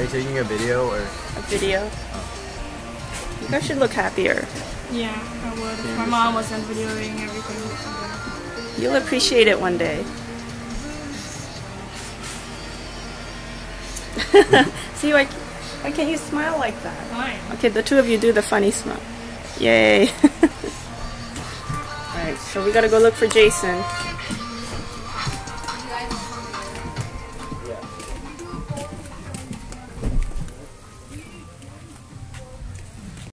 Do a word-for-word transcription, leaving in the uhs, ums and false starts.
Are you taking a video or? A video. You guys should look happier. Yeah, I would. If my mom wasn't videoing everything. You'll appreciate it one day. See, why, why can't you smile like that? Fine. Okay, the two of you do the funny smile. Yay. Alright, so we gotta go look for Jason.